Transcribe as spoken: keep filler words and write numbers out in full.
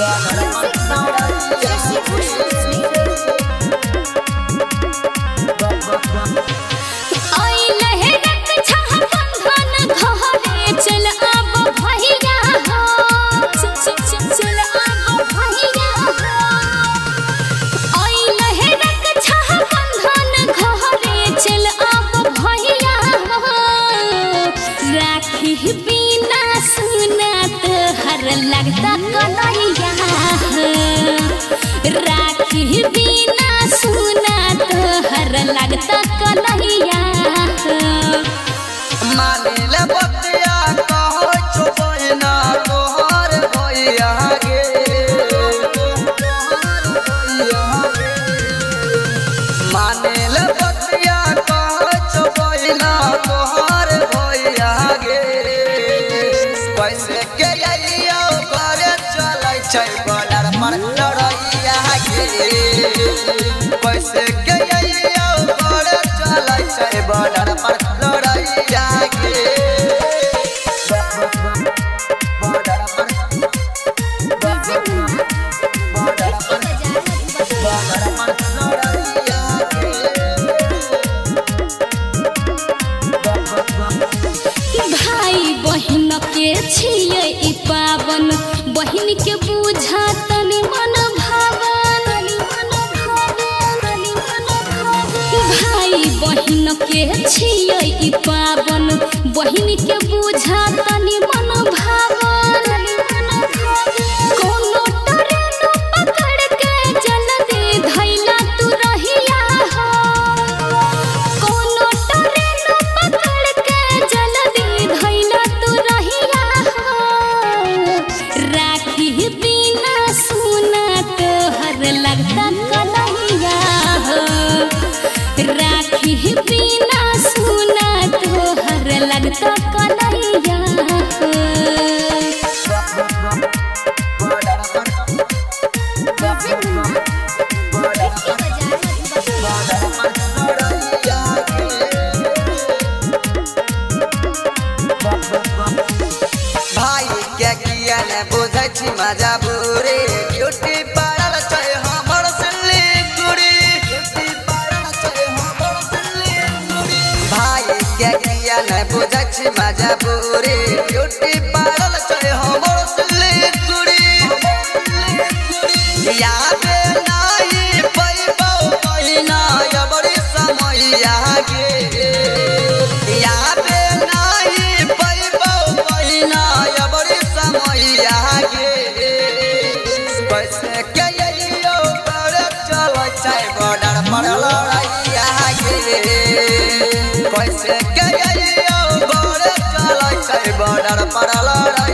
लगता कन्हैया राखी बिना सुना तोहर लगता कन्हैया माने ले बतिया कहो चुपैना तोहर भैया गे माने ले बतिया कहो चुपैना तोहर भैया गे कैसे के बॉर्डर पर लड़ैया गे कैसे के बॉर्डर चलै छै बॉर्डर पर लड़ैया गे बॉर्डर पर बॉर्डर पर बॉर्डर पर लड़ैया गे भाई बहन के छियै ई पावन बहन के बुझा तनी मन भावन भाई बहन के छियै ई पावन बहन के बुझा तनी मन भावन कोनो ट्रेन पकड़ के जल्दी धैला तू रहिया हो कोनो ट्रेन पकड़ के जल्दी धैला तू रहिया हो राखी बिना सुना तोहर लगता कन्हैया हो राखी बिना सुना तोहर लगता कन्हैया हो भाई के किया ने बुझै छी मजा बुरे ब्यूटी पार्लर छै हमर सिल्लीगुड़ी ब्यूटी पार्लर छै हमर सिल्लीगुड़ी भाई के किया ने बुझै छी मजा बुरे ब्यूटी पार्लर छै हमर सिल्लीगुड़ी याद नाही पैबौ पहिना बड़ी समैया गे याद नाही पैबौ पहिना बड़ी समैया गे कैसे के यो बड़े चलै छै बॉर्डर पर लड़ैया गे कैसे के यो बड़े चलै छै बॉर्डर पर लड़ैया